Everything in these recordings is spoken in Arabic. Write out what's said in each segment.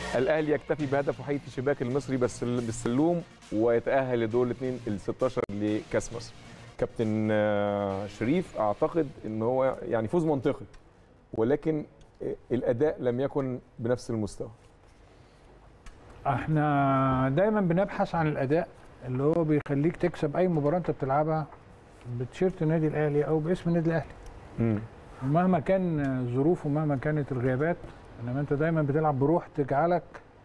الاهلي يكتفي بهدف وحيد في شباك المصري بس بالسلوم ويتاهل لدور ال 16 لكاس مصر. كابتن شريف، اعتقد ان هو يعني فوز منطقي، ولكن الاداء لم يكن بنفس المستوى. احنا دايما بنبحث عن الاداء اللي هو بيخليك تكسب اي مباراه انت بتلعبها بتيشيرت النادي الاهلي او باسم النادي الاهلي. ومهما كان الظروف ومهما كانت الغيابات، انما انت دايما بتلعب بروح تجعلك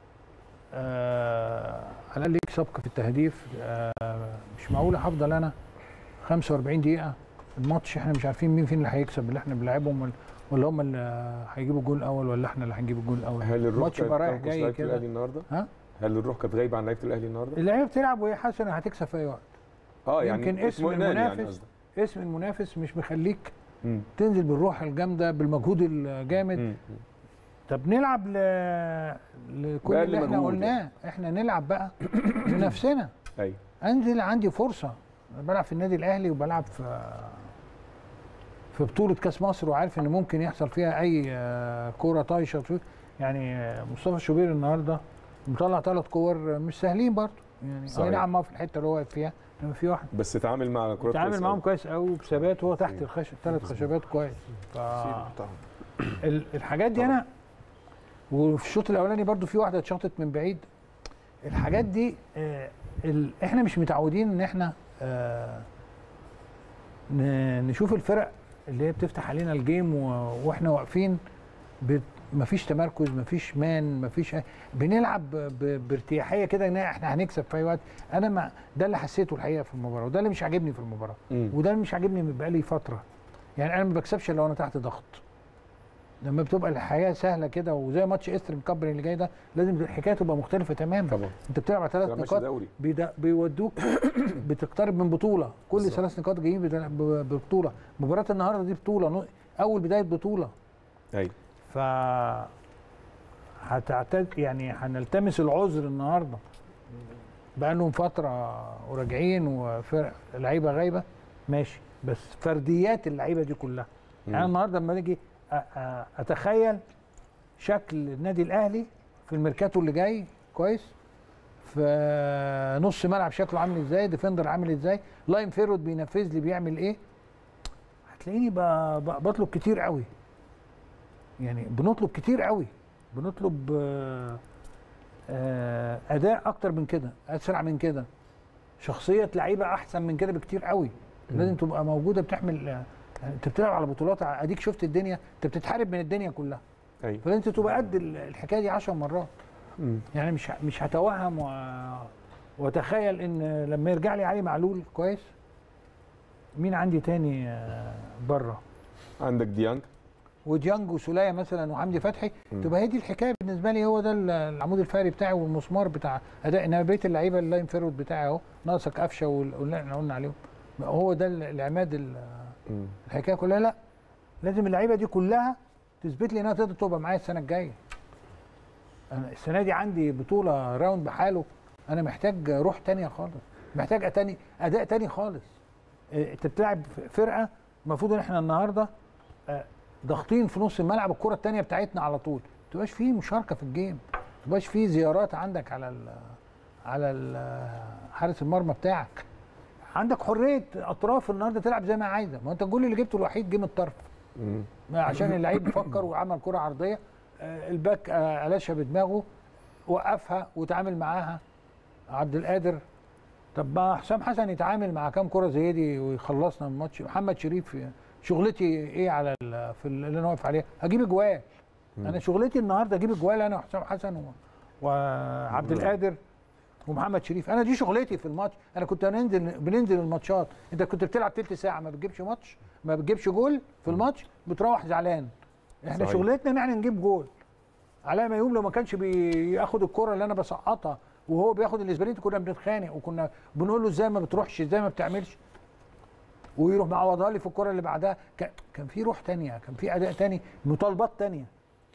على الاقل ليك سبق في التهديف. مش معقول هفضل انا 45 دقيقه الماتش احنا مش عارفين مين فين اللي هيكسب، اللي احنا بنلعبهم ولا هم اللي هيجيبوا الجول الاول ولا احنا اللي هنجيب الجول الاول. هل الروح الماتش يبقى رايح جاي كده الاهلي النهارده؟ هل الروح كانت غايبه عن لعيبه الاهلي النهارده؟ اللعيبه بتلعب وهي حاسه انها هتكسب في اي وقت. يعني يمكن اسم المنافس يعني اسم المنافس مش مخليك تنزل بالروح الجامده بالمجهود الجامد. طب نلعب لكل اللي احنا قلناه، احنا نلعب بقى لنفسنا. ايوه، انزل عندي فرصه، انا بلعب في النادي الاهلي وبلعب في بطوله كاس مصر وعارف ان ممكن يحصل فيها اي كوره طايشه. يعني مصطفى شوبير النهارده مطلع 3 كور مش سهلين برضه، يعني اي نعم ما في الحته اللي هو واقف فيها، انما في واحد بس اتعامل مع الكوره كويس، اتعامل معاهم كويس قوي وبثبات وهو تحت ال3 خشبات كويس. الحاجات دي انا وفي الشوط الاولاني برضو في واحده اتشاطت من بعيد. الحاجات دي احنا مش متعودين ان احنا نشوف الفرق اللي هي بتفتح علينا الجيم واحنا واقفين مفيش تمركز، مفيش مفيش بنلعب بارتياحيه كده ان احنا هنكسب في اي وقت. انا ده اللي حسيته الحقيقه في المباراه، وده اللي مش عاجبني في المباراه، وده اللي مش عاجبني بقالي فتره. يعني انا ما بكسبش لو انا تحت ضغط. لما بتبقى الحياه سهله كده وزي ماتش استرن كابري اللي جاي ده، لازم الحكايه تبقى مختلفه تماما. طبعا انت بتلعب على 3 نقاط بيودوك بتقترب من بطوله، كل 3 نقاط جايين ببطوله. مباراه النهارده دي بطوله، اول بدايه بطوله. ايوه، ف يعني هنلتمس العذر النهارده بقى لهم فتره وراجعين وفرق لعيبه غايبه ماشي، بس فرديات اللعيبه دي كلها. يعني النهارده لما نيجي اتخيل شكل النادي الاهلي في الميركاتو اللي جاي كويس، في نص ملعب شكله عامل ازاي، ديفندر عامل ازاي، لاين فيرود بينفذ لي بيعمل ايه، هتلاقيني بطلب كتير قوي. يعني بنطلب كتير قوي، بنطلب اداء اكتر من كده، اسرع من كده، شخصيه لعيبه احسن من كده بكتير قوي. لازم تبقى موجوده بتحمل. انت بتلعب على بطولات، اديك شفت الدنيا، انت بتتحارب من الدنيا كلها. ايوه، فانت تبقى قد الحكايه دي 10 مرات. يعني مش هتوهم واتخيل ان لما يرجع لي علي معلول كويس. مين عندي تاني بره؟ عندك ديانج وديانج وسوليه مثلا وحمدي فتحي. تبقى هي دي الحكايه بالنسبه لي، هو ده العمود الفقري بتاعي والمسمار بتاع اداء. انما بقيه اللعيبه اللاين فيرود بتاعي اهو، ناقصك قفشه واللي احنا قلنا عليهم، هو ده العماد الحكايه كلها. لا، لازم اللعيبه دي كلها تثبت لي انها تقدر تبقى معايا السنه الجايه. انا السنه دي عندي بطوله راوند بحاله، انا محتاج روح تانية خالص، محتاج اداء تاني خالص. انت بتلعب فرقه المفروض ان احنا النهارده ضاغطين في نص الملعب، الكره الثانيه بتاعتنا على طول، ما تبقاش فيه مشاركه في الجيم، ما تبقاش فيه زيارات عندك على حارس المرمى بتاعك. عندك حريه اطراف النهارده تلعب زي ما عايزه. ما انت الجول اللي جبته الوحيد جه من الطرف، عشان اللعيب فكر وعمل كره عرضيه، الباك قلشها بدماغه، وقفها وتعامل معاها عبد القادر. طب ما حسام حسن يتعامل مع كام كره زي دي ويخلصنا من الماتش. محمد شريف شغلتي ايه على في اللي انا واقف عليه؟ هجيب اجوال. انا شغلتي النهارده اجيب اجوال، انا وحسام حسن وعبد القادر ومحمد شريف. انا دي شغلتي في الماتش. انا كنت بننزل الماتشات، انت كنت بتلعب تلت ساعه ما بتجيبش ماتش، ما بتجيبش جول في الماتش، بتروح زعلان. احنا صحيح. شغلتنا ان احنا نجيب جول. علاء ميوم لو ما كانش بياخد الكره اللي انا بسقطها وهو بياخد الاسبرينت كنا بنتخانق، وكنا بنقول له ازاي ما بتروحش، ازاي ما بتعملش، ويروح معوضها لي في الكره اللي بعدها. كان في روح ثانيه، كان في اداء ثاني، مطالبات ثانيه.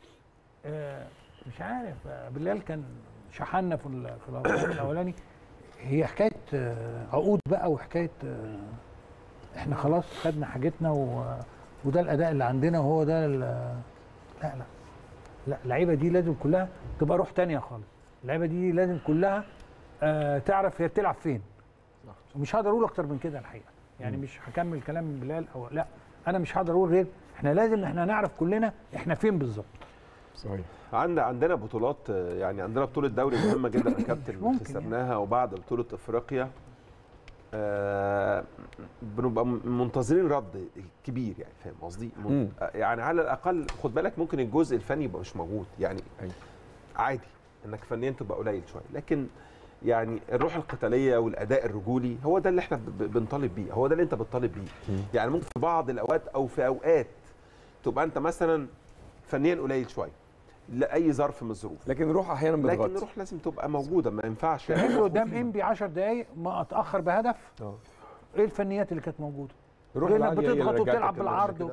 مش عارف بلال كان شحنا في الاولاني. هي حكايه عقود بقى، وحكايه احنا خلاص خدنا حاجتنا وده الاداء اللي عندنا، وهو ده لا لا اللعيبه دي لازم كلها تبقى روح تانية خالص. اللعيبه دي لازم كلها تعرف هي بتلعب فين. ومش هقدر اقول اكتر من كده الحقيقه، يعني مش هكمل كلام بلال او لا، انا مش هقدر اقول غير احنا لازم نعرف كلنا احنا فين بالظبط. صحيح. عندنا بطولات، يعني عندنا بطوله دوري مهمه جدا يا كابتن كسبناها، وبعد بطوله افريقيا بنبقى منتظرين رد كبير، يعني فاهم قصدي؟ يعني على الاقل خد بالك ممكن الجزء الفني يبقى مش موجود، يعني عادي انك فنيا تبقى قليل شويه، لكن يعني الروح القتاليه والاداء الرجولي هو ده اللي احنا بنطالب بيه، هو ده اللي انت بتطالب بيه. يعني ممكن في بعض الاوقات او في اوقات تبقى انت مثلا فنيا قليل شويه لاي ظرف من الظروف، لكن الروح احيانا بتغطي. لكن الروح لازم تبقى موجوده، ما ينفعش يعني قدام انبي 10 دقائق ما اتاخر بهدف. ايه الفنيات اللي كانت موجوده؟ الروح انك بتضغط وتلعب بالعرض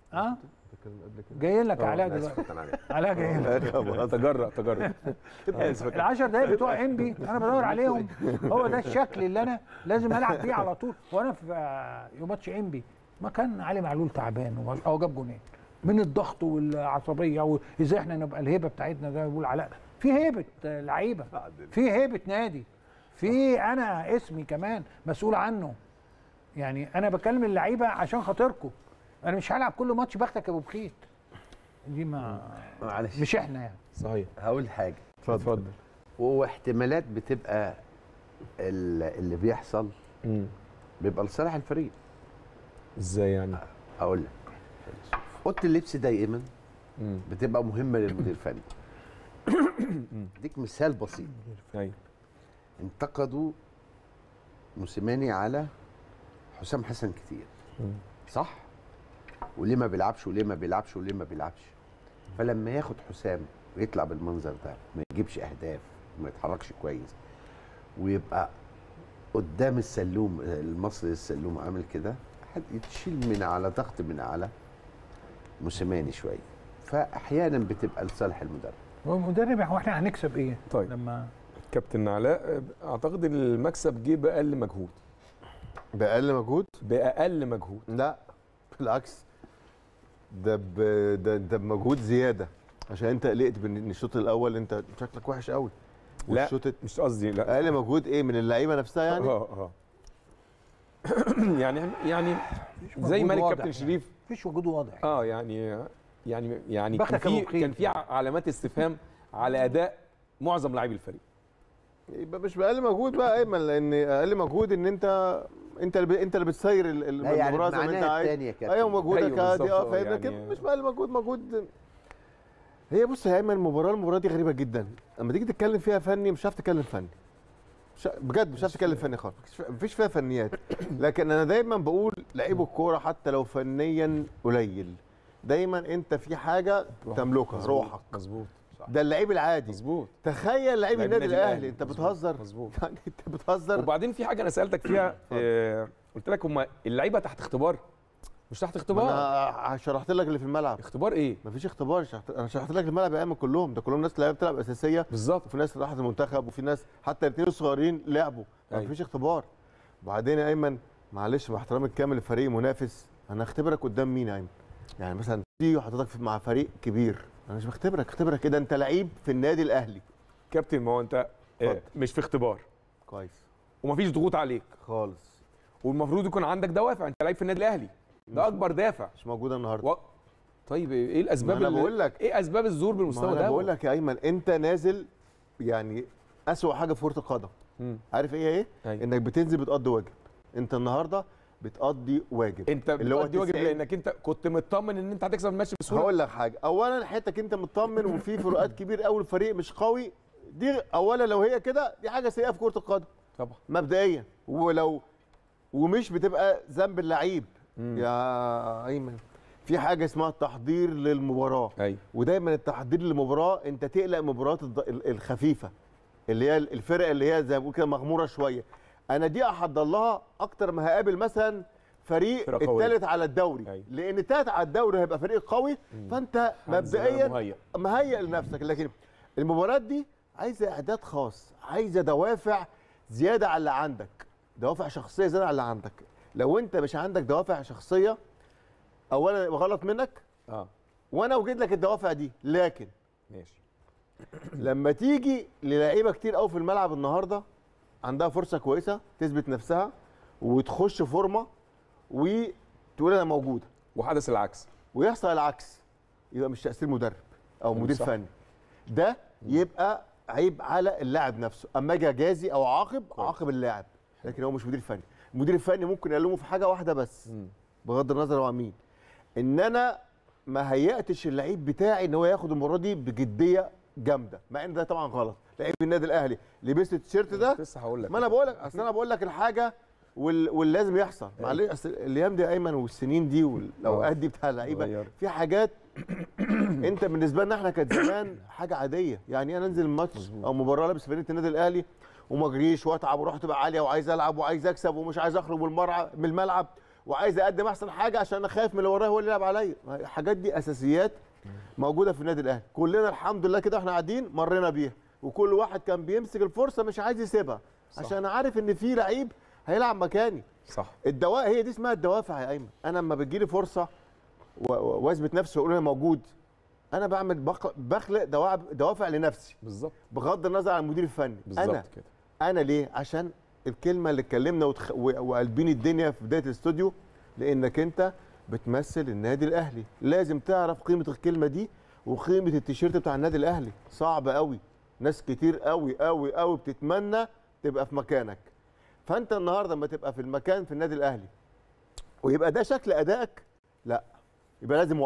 جايين لك علاء دلوقتي. علاء جايين لك. تجرأ ال 10 دقايق بتوع انبي انا بدور عليهم، هو ده الشكل اللي انا لازم العب بيه على طول. وانا في ماتش انبي ما كان علي معلول تعبان او جاب جونين من الضغط والعصبيه، وازاي احنا نبقى الهيبه بتاعتنا زي ما بيقول علاء، في هيبه لعيبه، في هيبه نادي، في انا اسمي كمان مسؤول عنه. يعني انا بكلم اللعيبه عشان خاطركم، انا مش هلعب كل ماتش بختك يا ابو بخيت، دي معلش مش احنا يعني. صحيح. هقول حاجه. اتفضل. واحتمالات بتبقى اللي بيحصل بيبقى لصالح الفريق. ازاي يعني؟ اقول لك، اوضه اللبس دايما بتبقى مهمه للمدير الفني. اديك مثال بسيط. ايوه. انتقدوا موسيماني على حسام حسن كتير. صح؟ وليه ما بيلعبش وليه ما بيلعبش وليه ما بيلعبش. فلما ياخد حسام ويطلع بالمنظر ده، ما يجيبش اهداف وما يتحركش كويس، ويبقى قدام السلوم المصري السلوم عامل كده، يتشيل من على ضغط من على موسيماني شويه. فاحيانا بتبقى لصالح المدرب. هو المدرب هو احنا هنكسب ايه؟ طيب لما كابتن علاء اعتقد المكسب جه باقل مجهود. باقل مجهود؟ باقل مجهود. لا بالعكس، ده بمجهود زياده، عشان انت قلقت من الشوط الاول انت شكلك وحش قوي. لا مش قصدي، لا اقل مجهود ايه من اللعيبه نفسها يعني؟ يعني زي ما الكابتن شريف مفيش وجود واضح. يعني كان في علامات استفهام على اداء معظم لاعبي الفريق. يبقى مش باقل مجهود بقى ايمن، لان اقل مجهود ان انت اللي بتسير المباراه زي ما انت عايز. ايوه مجهودك عادي فاهم، لكن مش باقل مجهود. هي بص يا ايمن، المباراه دي غريبه جدا، لما تيجي تتكلم فيها فني مش هتعرف تتكلم فني. بجد مش هتعرف تتكلم فني خالص، مفيش فيها فنيات. لكن انا دايما بقول لعيب الكوره حتى لو فنيا قليل، دايما انت في حاجه تملكها، روحك. مظبوط. ده اللعيب العادي. مظبوط. تخيل لعيب النادي الاهلي، انت بتهزر. مظبوط. يعني انت بتهزر. وبعدين في حاجه انا سالتك فيها، قلت لك هم اللعيبه تحت اختبار؟ مش تحت اختبار. انا شرحت لك اللي في الملعب. اختبار ايه؟ مفيش اختبار. انا شرحت لك الملعب يا ايمن، كلهم ناس لعيبه بتلعب اساسيه. بالظبط. وفي ناس راحت المنتخب، وفي ناس حتى الاثنين الصغيرين لعبوا. مفيش اختبار. وبعدين يا ايمن معلش مع احترامي الكامل لفريق منافس، انا اختبرك قدام مين يا ايمن؟ يعني مثلا تيجي حضرتك مع فريق كبير، انا مش بختبرك كده، انت لعيب في النادي الاهلي. كابتن ما هو انت مش في اختبار. كويس. ومفيش ضغوط عليك خالص. والمفروض يكون عندك دوافع، انت لعيب في النادي الاهلي، ده اكبر دافع. مش موجوده النهارده. طيب ايه الاسباب؟ انا بقول لك ايه اسباب الظهور بالمستوى ده؟ انا بقول لك يا ايمن، انت نازل يعني اسوأ حاجه في كره القدم. عارف ايه؟ انك بتنزل بتقضي واجب. انت النهارده بتقضي واجب. انت بتقضي واجب لانك انت كنت مطمن ان انت هتكسب الماتش بسهوله. هقول لك حاجه، اولا حتتك انت مطمن وفي فروقات كبير قوي، الفريق مش قوي، دي اولا لو هي كده دي حاجه سيئه في كره القدم طبعا مبدئيا. ومش بتبقى ذنب اللعيب يا ايمن. في حاجه اسمها التحضير للمباراه. ودايما التحضير للمباراه انت تقلق المباريات الخفيفه اللي هي الفرق اللي هي زي ما بقول كده مغموره شويه. انا دي احضر لها اكتر ما هقابل مثلا فريق الثالث على الدوري. لان الثالث على الدوري هيبقى فريق قوي، فانت مبدئيا مهيئ لنفسك. لكن المباريات دي عايزه اعداد خاص، عايزه دوافع زياده على اللي عندك، دوافع شخصيه زياده على اللي عندك. لو انت مش عندك دوافع شخصيه اولا غلط منك. وانا اوجد لك الدوافع دي، لكن ماشي. لما تيجي للعيبه كتير قوي في الملعب النهارده عندها فرصه كويسه تثبت نفسها وتخش فورمه وتقول انا موجوده، وحدث العكس ويحصل العكس، يبقى مش تاثير مدرب او مدير صح. فني، ده يبقى عيب على اللاعب نفسه. اما اجي اجازي او اعاقب اللاعب، لكن هو مش مدير فني. المدير الفني ممكن يلومه في حاجه واحده بس، بغض النظر هو مين، ان انا ما هيأتش اللعيب بتاعي ان هو ياخد المباراه دي بجديه جامده، مع ان ده طبعا غلط. لعيب النادي الاهلي لبست التيشيرت ده، لسه هقول لك، ما انا بقول لك، اصل انا بقول لك الحاجه واللازم يحصل. معلش اصل الايام دي ايمن والسنين دي والاوقات دي بتاع اللعيبه في حاجات انت بالنسبه لنا احنا كانت زمان حاجه عاديه. يعني انا انزل ماتش او مباراه لابس فريق النادي الاهلي وما اجريش واتعب وروح تبقى عاليه وعايز العب وعايز اكسب ومش عايز اخرج من الملعب وعايز اقدم احسن حاجه عشان انا خايف من اللي ورايا هو اللي يلعب عليا. الحاجات دي اساسيات موجوده في النادي الاهلي، كلنا الحمد لله كده احنا قاعدين مرينا بيها، وكل واحد كان بيمسك الفرصه مش عايز يسيبها عشان عارف ان في لعيب هيلعب مكاني. صح. هي دي اسمها الدوافع يا ايمن. انا لما بتجيلي فرصه واثبت نفسي واقول انا موجود، انا بخلق دوافع لنفسي بالظبط، بغض النظر عن المدير الفني. بالظبط كده. انا ليه؟ عشان الكلمه اللي اتكلمنا وقلبين الدنيا في بدايه الاستوديو، لانك انت بتمثل النادي الاهلي، لازم تعرف قيمه الكلمه دي وقيمه التيشيرت بتاع النادي الاهلي. صعب قوي، ناس كتير قوي قوي قوي بتتمنى تبقى في مكانك. فانت النهارده لما تبقى في المكان في النادي الاهلي ويبقى ده شكل ادائك، لا يبقى لازم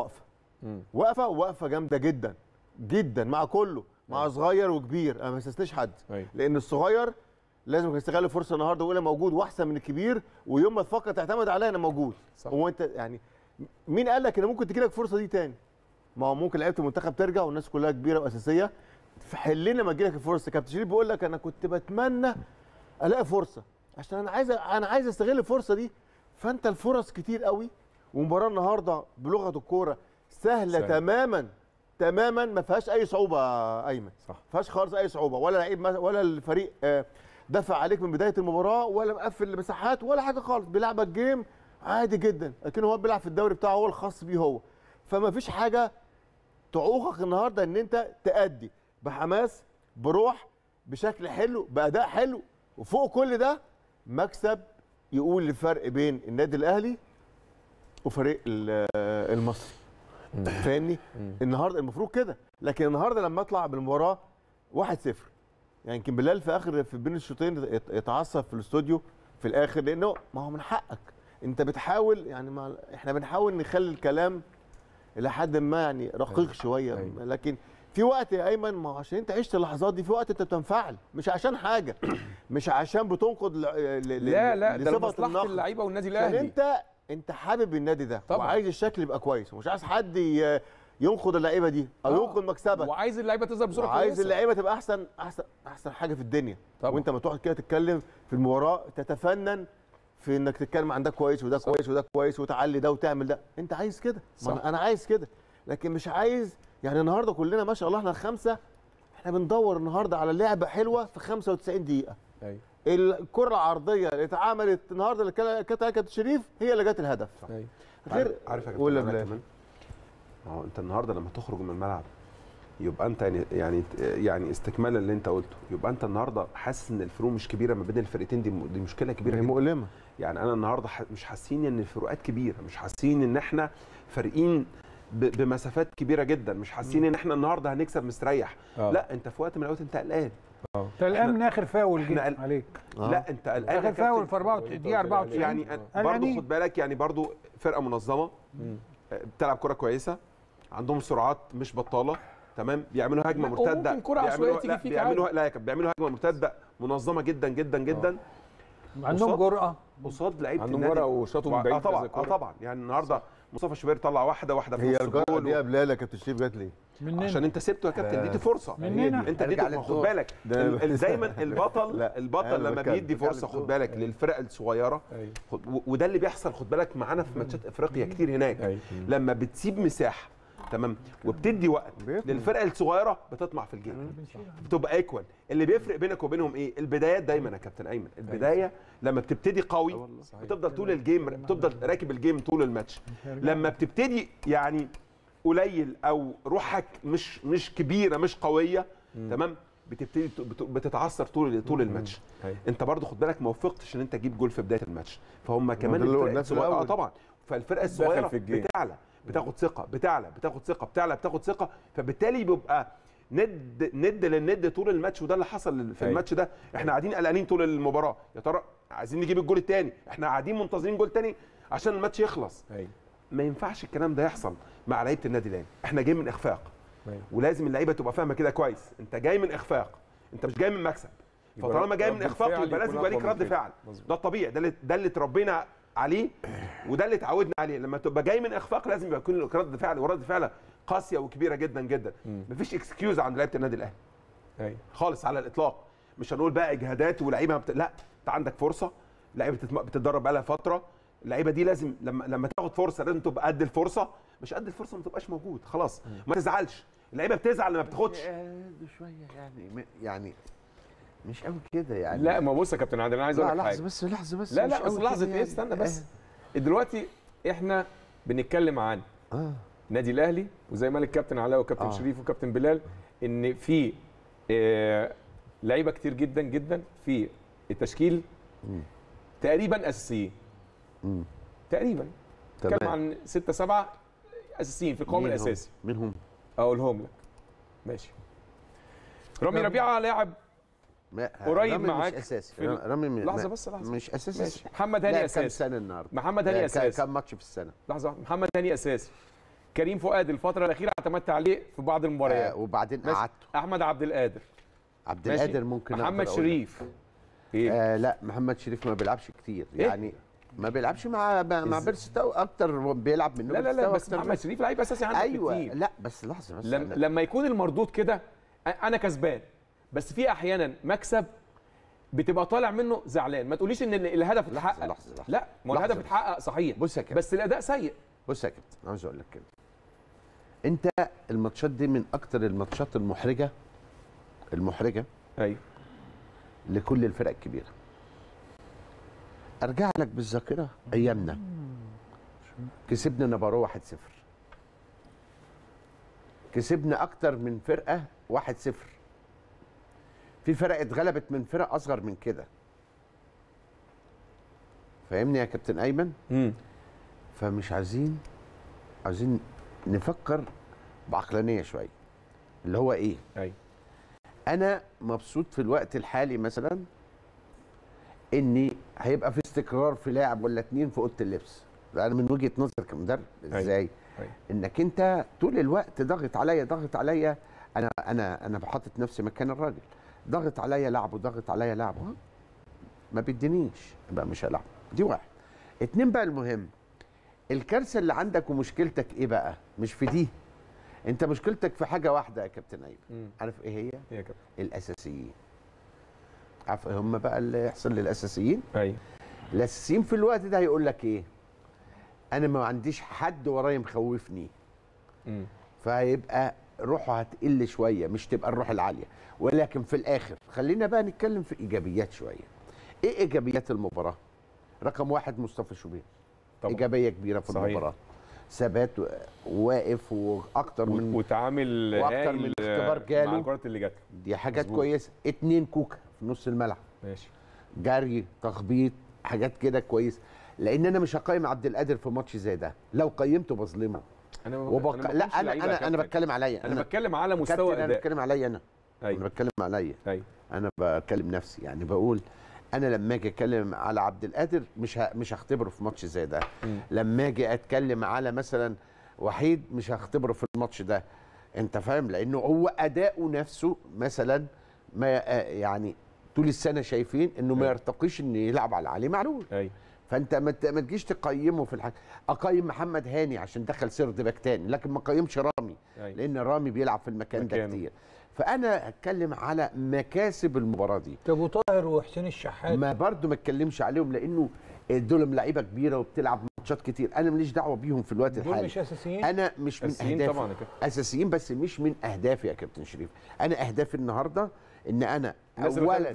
وقفه جامده جدا جدا مع كله، مع صغير وكبير. انا ما استثنيش حد، لان الصغير لازم يستغل الفرصه النهارده ويقول انا موجود واحسن من الكبير، ويوم ما تفكر تعتمد عليا انا موجود. هو انت يعني مين قال لك ان ممكن تجي لك الفرصه دي تاني؟ ما هو ممكن لعيبه المنتخب ترجع والناس كلها كبيره واساسيه، حلنا ما تجي لك الفرصه. كابتن شريف بيقول لك انا كنت بتمنى الاقي فرصه عشان انا عايز استغل الفرصه دي. فانت الفرص كتير قوي، ومباراه النهارده بلغه الكوره سهله تماما ما فيهاش اي صعوبه ايمن. صح، ما فيهاش خالص اي صعوبه، ولا لعيب ولا الفريق دفع عليك من بدايه المباراه ولا مقفل المساحات ولا حاجه خالص، بيلعبك جيم عادي جدا، لكن هو بيلعب في الدوري بتاعه هو الخاص بيه هو. فما فيش حاجه تعوقك النهارده ان انت تأدي بحماس بروح بشكل حلو باداء حلو، وفوق كل ده مكسب يقول الفرق بين النادي الاهلي وفريق المصري. فاهمني؟ النهارده المفروض كده، لكن النهارده لما اطلع بالمباراه 1-0، يعني يمكن بلال في بين الشوطين يتعصب في الاستوديو في الاخر، لانه ما هو من حقك انت بتحاول، يعني احنا بنحاول نخلي الكلام الى حد ما يعني رقيق شويه، لكن في وقت يا ايمن، ما عشان انت عشت اللحظات دي، في وقت انت بتنفعل مش عشان حاجه، مش عشان بتنقد لا ده لمصلحه اللعيبه والنادي الاهلي. عشان انت حابب النادي ده طبعا، وعايز الشكل يبقى كويس، ومش عايز حد ينقد اللعيبه دي او ينقد مكسبك، وعايز اللعيبه تظهر بصوره كويسه، وعايز اللعيبه تبقى احسن حاجه في الدنيا طبعا. وانت ما تقعد كده تتكلم في المباراه تتفنن في انك تتكلم عن ده كويس وده كويس وده كويس وتعلي ده وتعمل ده، انت عايز كده، انا عايز كده، لكن مش عايز يعني النهارده كلنا ما شاء الله احنا الخمسه احنا بندور النهارده على لعبه حلوه في 95 دقيقه. ايوه الكره العرضيه اللي اتعملت النهارده اللي كانت كابتن شريف هي اللي جت الهدف. ايوه غير عارف يا كابتن، ما هو انت النهارده لما تخرج من الملعب يبقى انت يعني استكمالا اللي انت قلته، يبقى انت النهارده حاسس ان الفروق مش كبيره ما بين الفرقتين، دي مشكله كبيره جدا مؤلمه. يعني انا النهارده مش حاسين ان الفروقات كبيره، مش حاسين ان احنا فارقين بمسافات كبيره جدا، مش حاسين ان احنا النهارده هنكسب مستريح. لا انت في وقت من الاوقات انت قلقان. انت قلقان من اخر فاول جه عليك. لا انت قلقان اخر فاول في دقيقه 94 يعني برضه خد بالك، يعني برضه فرقه منظمه بتلعب كره كويسه، عندهم سرعات مش بطاله، تمام، بيعملوا هجمه مرتده، ممكن كره عشوائيه تيجي فيك، بيعملوا هجمه مرتده منظمه جدا جدا جدا. عندهم جرأه قصاد لعيبه النادي، عندهم جرأه وشاطوا من بعيد طبعا. طبعا يعني النهارده مصطفى شوبير طلع واحده في هي الجرأه دي يا بلال يا كابتن شريف جت ليه؟ عشان انت سبته يا كابتن، اديته فرصه مننا. انت اديته، خد بالك دايما البطل لما بيدي فرصه خد بالك للفرق الصغيره، وده اللي بيحصل خد بالك معانا في ماتشات افريقيا كتير هناك، لما بتسيب مساحه تمام وبتدي وقت للفرقه الصغيره بتطمع في الجيم، بتبقى ايكوال. اللي بيفرق بينك وبينهم ايه؟ البدايات دايما يا كابتن ايمن، البدايه لما بتبتدي قوي بتفضل طول الجيم، بتفضل راكب الجيم طول الماتش. لما بتبتدي يعني قليل او روحك مش كبيره مش قويه، تمام، بتبتدي بتتعثر طول الماتش. انت برضو خد بالك ما وفقتش ان انت تجيب جول في بدايه الماتش، فهم كمان الفرق طبعا، فالفرقه الصغيره بتعلى، بتاخد ثقه، بتاخد ثقه، فبالتالي بيبقى ند للند طول الماتش. وده اللي حصل في الماتش ده. احنا قاعدين قلقانين طول المباراه، يا ترى عايزين نجيب الجول الثاني، احنا قاعدين منتظرين جول ثاني عشان الماتش يخلص. ما ينفعش الكلام ده يحصل مع لعيبه النادي الاهلي. احنا جايين من اخفاق، ولازم اللعيبه تبقى فاهمه كده كويس. انت جاي من اخفاق، انت مش جاي من مكسب، فطالما جاي من اخفاق يبقى لازم يبقى ليك رد فعل. ده الطبيعي، ده اللي اتربينا عليه، وده اللي اتعودنا عليه. لما تبقى جاي من اخفاق لازم يبقى يكون لك رد فعل، ورد فعل قاسيه وكبيره جدا جدا. مفيش اكسكيوز عند لعيبه النادي الاهلي خالص على الاطلاق. مش هنقول بقى اجهادات ولاعيبه لا، انت عندك فرصه، لعيبه بتتدرب بقى لها فتره. اللعيبه دي لازم لما تاخد فرصه لازم تبقى قد الفرصه، مش قد الفرصه ما تبقاش موجود خلاص. ما تزعلش، اللعيبه بتزعل لما بتاخدش شويه يعني مش قوي كده يعني. لا ما بص يا كابتن عادل، انا عايز اقول لك حاجه. لحظه بس لا بس لحظه ايه، استنى بس. دلوقتي احنا بنتكلم عن نادي الاهلي، وزي ما قال الكابتن علاء وكابتن شريف وكابتن بلال، ان في لعيبه كتير جدا جدا في التشكيل تقريبا اساسيين. تقريبا بنتكلم عن 6 7 اساسيين في القوام الاساسي. مين هم؟ اقولهم لك. ماشي. رامي ربيعه لاعب قريب معاك. مش اساسي. رامي لحظه بس لحظه. مش اساسي. ماشي. محمد هاني اساسي. كام سنه النهارده؟ محمد هاني اساسي. كام ماتش في السنه؟ لحظه. محمد هاني اساسي. كريم فؤاد الفتره الاخيره اعتمدت عليه في بعض المباريات. وبعدين قعدته. احمد عبد القادر. عبد القادر ممكن. محمد شريف. لا محمد شريف ما بيلعبش كتير. يعني ما بيلعبش مع بيرستاو اكتر، بيلعب من لا بس محمد شريف لعيب اساسي عندك كتير. لا بس لحظه بس. لما يكون المردود كده انا كسبان، بس في احيانا مكسب بتبقى طالع منه زعلان. ما تقوليش ان الهدف اتحقق. لحظة. لا ما هو الهدف اتحقق صحيح، بص يا كابتن، بس الاداء سيء. بص يا كابتن، عاوز اقول لك كده، انت الماتشات دي من اكتر الماتشات المحرجه ايوه لكل الفرق الكبيره. ارجع لك بالذاكره ايامنا، كسبنا نابارو 1-0، كسبنا اكتر من فرقه 1-0، في فرق اتغلبت من فرق اصغر من كده. فاهمني يا كابتن ايمن؟ فمش عايزين نفكر بعقلانيه شويه، اللي هو ايه؟ ايوه انا مبسوط في الوقت الحالي مثلا اني هيبقى في استقرار في لاعب ولا اتنين في اوضه اللبس. انا من وجهه نظري كمدرب ازاي؟ انك انت طول الوقت ضاغط عليا، انا بحطت نفسي مكان الراجل، ضاغط عليا لعبه، ما بيدينيش، يبقى مش هلعب. دي واحد. اتنين بقى المهم، الكارثه اللي عندك ومشكلتك ايه بقى؟ مش في دي، انت مشكلتك في حاجه واحده يا كابتن ايمن. عارف ايه هي؟ ايه يا كابتن؟ الاساسيين. عارف هم بقى اللي يحصل للاساسيين؟ ايوه. الاساسيين في الوقت ده هيقول لك ايه؟ انا ما عنديش حد ورايا مخوفني. فهيبقى روحه هتقل شويه، مش تبقى الروح العاليه. ولكن في الاخر خلينا بقى نتكلم في ايجابيات شويه. ايه ايجابيات المباراه؟ رقم واحد مصطفى شوبير، ايجابيه كبيره في المباراه، ثبات واقف واكتر من وتعامل واكتر من اختبار جاله مع الكرات اللي جات له، دي حاجات كويسه. اتنين كوكا في نص الملعب، ماشي، جري، تخبيط، حاجات كده كويسه. لان انا مش هقيم عبد القادر في ماتش زي ده، لو قيمته بظلمه. لا انا بتكلم عليا، انا بتكلم على مستوى اداء. انا بتكلم عليا انا. أيوة. انا بتكلم عليا. أيوة. انا بكلم نفسي، يعني بقول انا لما اجي اتكلم على عبد القادر مش هختبره في ماتش زي ده. لما اجي اتكلم على مثلا وحيد مش هختبره في الماتش ده. انت فاهم؟ لانه هو اداؤه نفسه مثلا ما يعني طول السنه شايفين انه ما يرتقيش انه يلعب على علي معلول. ايوه. فانت ما تجيش تقيمه في الحاجه. اقيم محمد هاني عشان دخل سرد باك تاني، لكن ما اقيمش رامي. أيوة. لان رامي بيلعب في المكان ده كتير. فانا هتكلم على مكاسب المباراه دي. طب وطاهر وحسين الشحات ما برضو ما اتكلمش عليهم، لانه دول لعيبه كبيره وبتلعب ماتشات كتير، انا ماليش دعوه بيهم في الوقت الحالي. دول مش اساسيين؟ انا مش من اهدافي طبعا اساسيين، بس مش من اهدافي يا كابتن شريف. انا اهدافي النهارده ان انا اولا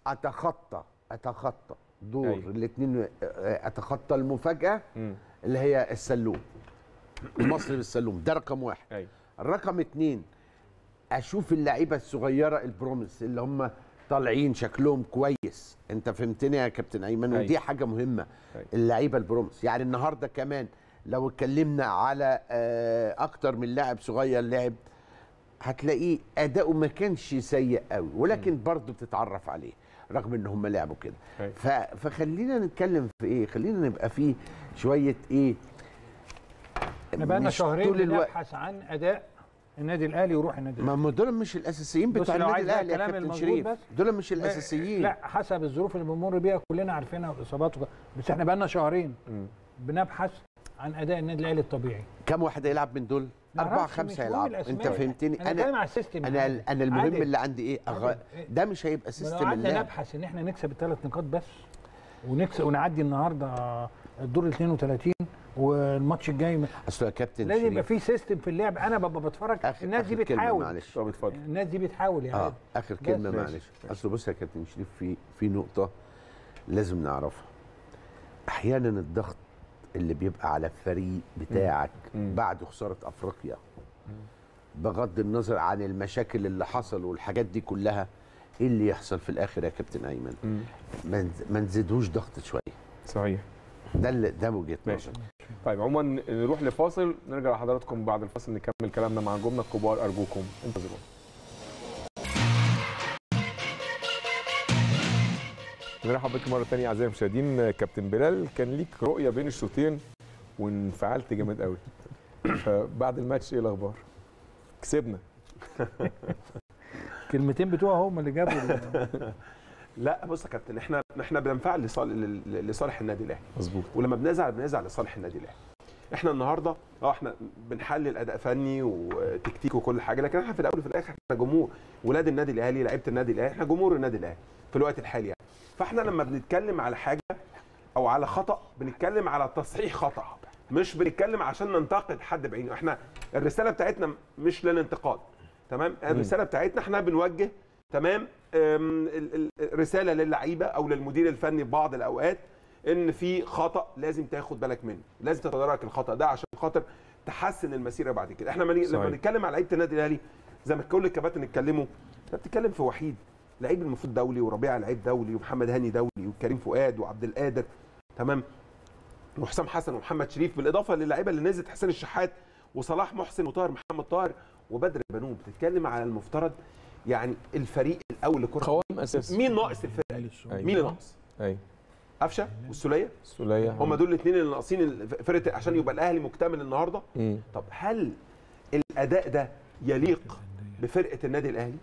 اتخطى دور الاثنين، اتخطى المفاجاه اللي هي السلوم. المصري بالسلوم، ده رقم واحد. أيوة. الرقم اتنين، اشوف اللعيبه الصغيره البروميس اللي هم طالعين شكلهم كويس. انت فهمتني يا كابتن ايمن؟ ودي حاجه مهمه. اللعيبه البروميس، يعني النهارده كمان لو اتكلمنا على اكتر من لاعب صغير لعب، هتلاقيه اداؤه ما كانش سيء قوي، ولكن برضه بتتعرف عليه رغم ان هم لعبوا كده. فخلينا نتكلم في ايه، خلينا نبقى فيه شويه ايه، احنا بقى لنا شهرين بنبحث عن اداء النادي الاهلي وروح النادي الاهلي. ما دول مش الاساسيين بتوع النادي الاهلي يا كابتن شريف، دول مش الاساسيين. لا، حسب الظروف اللي بنمر بيها كلنا عارفينها والاصابات بس احنا بقى لنا شهرين بنبحث عن اداء النادي الاهلي الطبيعي. كم واحد هيلعب من دول؟ 4 5 هيلعبوا. انت فهمتني؟ انا بتكلم على السيستم. انا المهم اللي عندي ايه؟ ده مش هيبقى سيستم اللعب. نبحث ان احنا نكسب ال3 نقاط بس، ونكسب ونعدي النهارده الدور ال 32 والماتش الجاي. اصل يا كابتن لازم يبقى في سيستم في اللعب. انا ببقى بتفرج، الناس دي بتحاول. معلش الناس دي بتحاول يعني. اخر كلمه معلش. اصل بص يا كابتن شريف، في نقطه لازم نعرفها. احيانا الضغط اللي بيبقى على الفريق بتاعك بعد خساره افريقيا، بغض النظر عن المشاكل اللي حصل والحاجات دي كلها، ايه اللي يحصل في الاخر يا كابتن ايمن؟ ما نزيدوش ضغط شويه. صحيح. ده وجهه نظري. طيب عموما نروح لفاصل، نرجع لحضراتكم بعد الفاصل نكمل كلامنا مع نجومنا الكبار. ارجوكم انتظرونا. نرحب بكم مره ثانيه اعزائي المشاهدين. كابتن بلال، كان ليك رؤيه بين الشوطين وانفعلت جامد قوي، فبعد الماتش ايه الاخبار؟ كسبنا. كلمتين بتوعه هم اللي جابوا لا بص يا كابتن، احنا بننفعل لصالح النادي الاهلي. مظبوط. ولما بنزعل لصالح النادي الاهلي. احنا النهارده احنا بنحلل اداء فني وتكتيك وكل حاجه، لكن احنا في الاول وفي الاخر احنا جمهور ولاد النادي الاهلي، لعيبه النادي الاهلي، احنا جمهور النادي الاهلي في الوقت الحالي يعني. فاحنا لما بنتكلم على حاجه او على خطا، بنتكلم على تصحيح خطا، مش بنتكلم عشان ننتقد حد بعينه. احنا الرساله بتاعتنا مش للانتقاد، تمام؟ الرساله بتاعتنا احنا بنوجه، تمام، رساله للعيبه او للمدير الفني في بعض الاوقات ان في خطا لازم تاخد بالك منه، لازم تتدارك الخطا ده عشان خاطر تحسن المسيره بعد كده. احنا لما نتكلم على لعيبه النادي الاهلي زي ما كل الكباتن اتكلموا، انت بتتكلم في وحيد لعيب المفروض دولي، وربيعه لعيب دولي، ومحمد هاني دولي، وكريم فؤاد، وعبد القادر، تمام، وحسام حسن ومحمد شريف، بالاضافه للاعيبه اللي نزلت حسين الشحات وصلاح محسن وطاهر محمد طاهر وبدر بنون. بتتكلم على المفترض يعني الفريق الاول لكره قوام اساسي. مين ناقص الفرقه؟ مين اللي ناقص؟ ايوه، قفشه والسوليه. هم دول الاثنين اللي ناقصين فرقه عشان يبقى الاهلي مكتمل النهارده. طب هل الاداء ده يليق بفرقه النادي الاهلي؟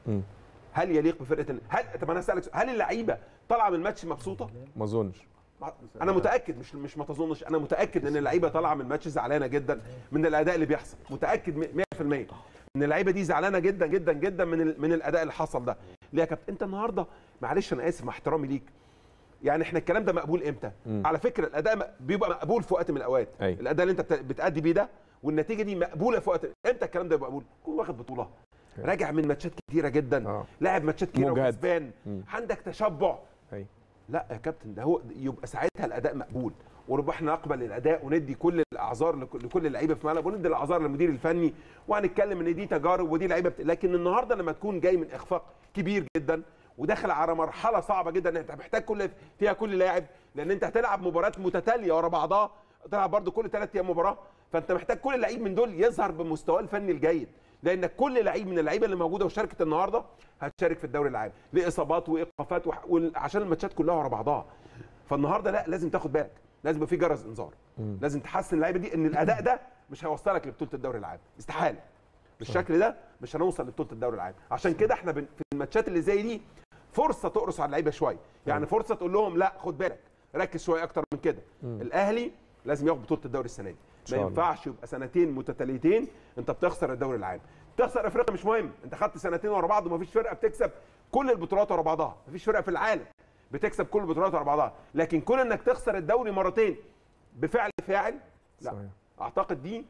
هل يليق بفرقه طب انا اسالك، هل اللعيبه طالعه من الماتش مبسوطه؟ ما اظنش. انا متاكد، مش ما تظنش، انا متاكد ان اللعيبه طالعه من الماتش زعلانه جدا من الاداء اللي بيحصل، متاكد 100% ان اللعيبه دي زعلانه جدا جدا جدا من الاداء اللي حصل ده. ليه يا كابتن؟ انت النهارده، معلش انا اسف مع احترامي ليك، يعني احنا الكلام ده مقبول امتى؟ على فكره الاداء بيبقى مقبول في وقت من الاوقات. الاداء اللي انت بتأدي بيه ده والنتيجه دي مقبوله في وقت. امتى الكلام ده يبقى مقبول؟ تكون واخد بطوله، راجع من ماتشات كتيره جدا، لاعب ماتشات كتيره وكسبان، عندك تشبع. لا يا كابتن، ده هو يبقى ساعتها الاداء مقبول، ونبقى احنا نقبل الاداء وندي كل الاعذار لكل اللعيبه في الملعب، وندي الاعذار للمدير الفني، وهنتكلم ان دي تجارب ودي لعيبه لكن النهارده لما تكون جاي من اخفاق كبير جدا وداخل على مرحله صعبه جدا، انت محتاج فيها كل لاعب، لان انت هتلعب مباريات متتاليه ورا بعضها، تلعب برده كل 3 ايام مباراه، فانت محتاج كل لعيب من دول يظهر بمستواه الفني الجيد، لان كل لعيب من اللعيبه اللي موجوده وشاركت النهارده هتشارك في الدوري العام لاصابات وايقافات عشان الماتشات كلها ورا بعضها. فالنهارده لا، لازم تاخد بالك، لازم يبقى في جرس انذار، لازم تحسن اللعيبه دي، ان الاداء ده مش هيوصلك لبطوله الدوري العام، استحاله بالشكل ده مش هنوصل لبطوله الدوري العام. عشان كده احنا في الماتشات اللي زي دي فرصه تقرص على اللعيبه شويه، يعني فرصه تقول لهم لا خد بالك، ركز شويه اكتر من كده. الاهلي لازم ياخد بطوله الدوري السنه دي، ما ينفعش يبقى سنتين متتاليتين انت بتخسر الدوري العام. تخسر افريقيا مش مهم، انت خدت سنتين ورا بعض ومفيش فرقه بتكسب كل البطولات ورا بعضها، مفيش فرقه في العالم بتكسب كل البطولات ورا بعضها، لكن كون انك تخسر الدوري مرتين بفعل فاعل، لا صحيح. اعتقد دي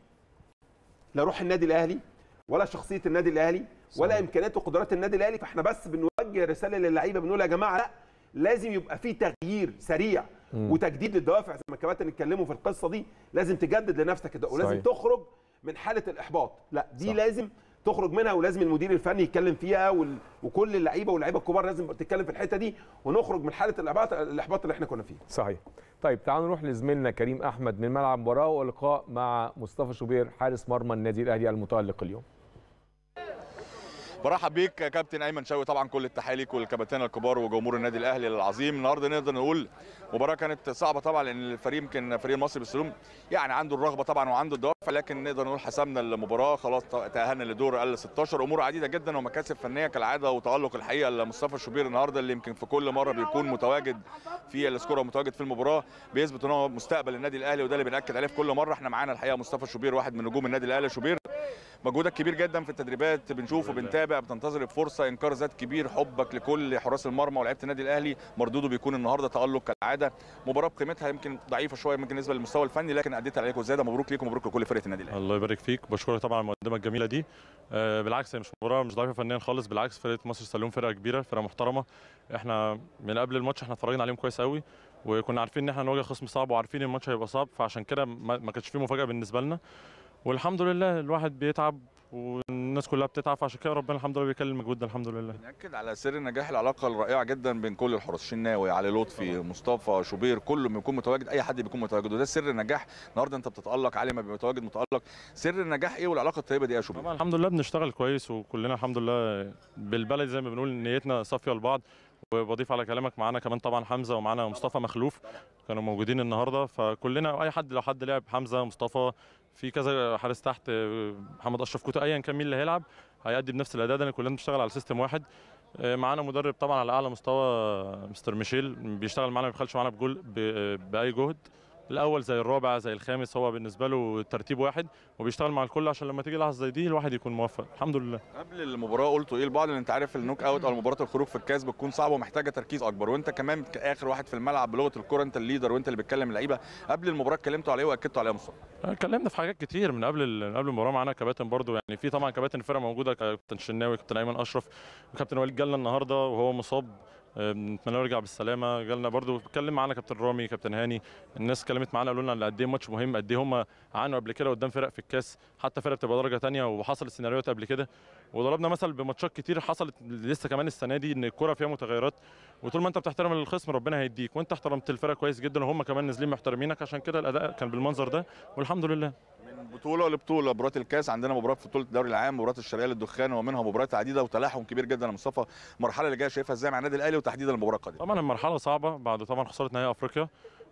لا روح النادي الاهلي ولا شخصيه النادي الاهلي ولا امكانيات وقدرات النادي الاهلي. فاحنا بس بنوجه رساله للعيبه، بنقول يا جماعه لا، لازم يبقى في تغيير سريع وتجديد الدوافع زي ما الكباتن اتكلموا في القصه دي. لازم تجدد لنفسك الدوافع ولازم تخرج من حاله الاحباط. لا دي صح. لازم تخرج منها ولازم المدير الفني يتكلم فيها وكل اللعيبه واللعيبه الكبار لازم تتكلم في الحته دي ونخرج من حاله الاحباط اللي احنا كنا فيه. صحيح. طيب تعالوا نروح لزميلنا كريم احمد من ملعب المباراه ولقاء مع مصطفى شوبير حارس مرمى النادي الاهلي المتالق اليوم. برحب بيك يا كابتن ايمن شوقي، طبعا كل التحيه ليك والكباتنه الكبار وجمهور النادي الاهلي العظيم. النهارده نقدر نقول مباراه كانت صعبه طبعا، لان الفريق يمكن فريق المصري بالسلوم يعني عنده الرغبه طبعا وعنده الدوافع، لكن نقدر نقول حسمنا المباراه خلاص، تاهلنا لدور ال 16. امور عديده جدا ومكاسب فنيه كالعاده، وتالق الحقيقه لمصطفى شوبير النهارده اللي يمكن في كل مره بيكون متواجد في السكور ومتواجد في المباراه، بيثبت ان هو مستقبل النادي الاهلي، وده اللي بناكد عليه في كل مره. احنا معانا الحقيقه مصطفى شوبير واحد من نجوم النادي الاهلي. شوبير مجهودك كبير جدا في التدريبات، بنشوفه بنتابع، بتنتظر بفرصه، انكار ذات كبير، حبك لكل حراس المرمى ولاعيبه النادي الاهلي، مردوده بيكون النهارده تالق كالعاده. مباراه بقيمتها يمكن ضعيفه شويه ممكن بالنسبه للمستوى الفني، لكن اديت عليكم زياده. مبروك ليكم ومبروك لكل فرقه النادي الاهلي. الله يبارك فيك، بشكرك طبعا على المقدمه الجميله دي. بالعكس هي مش مباراه مش ضعيفه فنيا خالص، بالعكس فرقه مصر سلوم فرقه كبيره، فرقه محترمه. احنا من قبل الماتش احنا اتفرجنا عليهم كويس قوي، وكنا عارفين ان احنا نواجه خصم صعب وعارفين ان الماتش هيبقى صعب، فعشان كده ما كانش فيه مفاجاه بالنسبه لنا. والحمد لله الواحد بيتعب والناس كلها بتتعب، عشان كده ربنا الحمد لله بيكلم المجهود ده الحمد لله. بنأكد على سر نجاح العلاقه الرائعه جدا بين كل الحراس، شناوي، علي لطفي، مصطفى شوبير، كله بيكون متواجد، اي حد بيكون متواجد، وده سر النجاح. النهارده انت بتتالق، علي ما بيبقى متواجد متالق. سر النجاح ايه والعلاقه الطيبه دي يا شوبير؟ طبعا الحمد لله بنشتغل كويس، وكلنا الحمد لله بالبلد زي ما بنقول نيتنا صافيه لبعض. وبضيف على كلامك معانا كمان طبعا حمزه ومعانا مصطفى مخلوف كانوا موجودين النهارده، فكلنا اي حد لو حد لعب حمزه مصطفى في كذا حارس تحت، محمد اشرف كوتا، ايا كان مين اللي هيلعب هيأدي بنفس الاداء ده، كلنا بنشتغل على سيستم واحد. معانا مدرب طبعا على اعلى مستوى مستر ميشيل، بيشتغل معانا ما بيبخلش معانا بجول باي جهد، الاول زي الرابع زي الخامس، هو بالنسبه له ترتيب واحد وبيشتغل مع الكل عشان لما تيجي لحظه زي دي الواحد يكون موفق الحمد لله. قبل المباراه قلتوا ايه لبعض؟ لان انت عارف النوك اوت او مباراه الخروج في الكاس بتكون صعبه ومحتاجه تركيز اكبر، وانت كمان اخر واحد في الملعب بلغه الكره، انت الليدر وانت اللي بتكلم اللعيبه. قبل المباراه اتكلمتوا عليه واكدتوا عليه يا مصطفى؟ اتكلمنا في حاجات كتير من قبل المباراه. معانا كباتن برضو، يعني في طبعا كباتن الفرقه موجوده، كابتن شناوي، كابتن ايمن اشرف، وكابتن وليد جالنا النهارده وهو مصاب، نتمنى له يرجع بالسلامه. جالنا برضو اتكلم معانا كابتن رامي، كابتن هاني، الناس اتكلمت معانا قالوا لنا قد ايه ماتش مهم، قد ايه هم عانوا قبل كده قدام فرق في الكاس، حتى فرق بتبقى درجه ثانيه، وحصلت سيناريوهات قبل كده، وضربنا مثل بماتشات كتير حصلت لسه كمان السنه دي ان الكوره فيها متغيرات، وطول ما انت بتحترم الخصم ربنا هيديك، وانت احترمت الفرق كويس جدا وهم كمان نازلين محترمينك، عشان كده الاداء كان بالمنظر ده والحمد لله. من بطوله لبطوله، مباراه الكاس عندنا مباراه في بطوله الدوري العام، مباراه الشرقيه للدخان، ومنها مباريات عديده وتلاحم كبير جدا يا مصطفى. المرحله اللي جايه شايفها ازاي مع النادي الاهلي وتحديدا المباراه القادمه؟ طبعا المرحله صعبه بعد طبعا خساره نهائي افريقيا،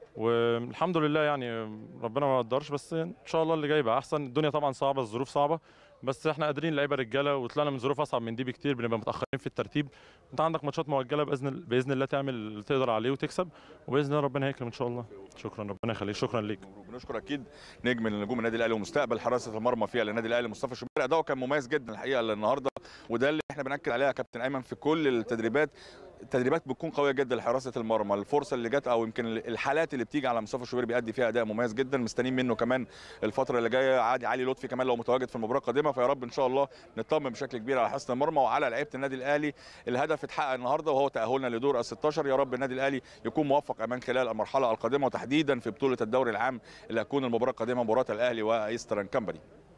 والحمد لله يعني ربنا ما قدرش، بس ان شاء الله اللي جاي بقى احسن. الدنيا طبعا صعبه، الظروف صعبه، بس احنا قادرين لعيبه رجاله وطلعنا من ظروف اصعب من دي بكتير، بنبقى متاخرين في الترتيب. انت عندك ماتشات مؤجله، باذن الله تعمل اللي تقدر عليه وتكسب، وباذن الله ربنا هيكرم ان شاء الله. شكرا، ربنا يخليك، شكرا ليك. بنشكر اكيد نجم من نجوم النادي الاهلي ومستقبل حراسه المرمى فيها للنادي الاهلي مصطفى شوبير. اداؤه كان مميز جدا الحقيقه النهارده، وده اللي احنا بناكد عليها يا كابتن ايمن في كل التدريبات. التدريبات بتكون قويه جدا لحراسه المرمى، الفرصه اللي جت او يمكن الحالات اللي بتيجي على مصطفى شوبير بيأدي فيها اداء مميز جدا. مستنيين منه كمان الفتره اللي جايه عادي علي لطفي كمان لو متواجد في المباراه القادمه، فيا رب ان شاء الله نطمن بشكل كبير على حراسه المرمى وعلى لعيبه النادي الاهلي. الهدف اتحقق النهارده وهو تاهلنا لدور ال 16. يا رب النادي الاهلي يكون موفق امام خلال المرحله القادمه، وتحديدا في بطوله الدوري العام اللي هتكون المباراه القادمه مباراه الاهلي وايسترن كامبري.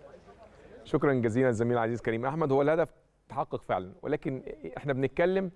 شكرا جزيلا الزميل العزيز كريم احمد. هو الهدف تحقق فعلا، ولكن احنا بنتكلم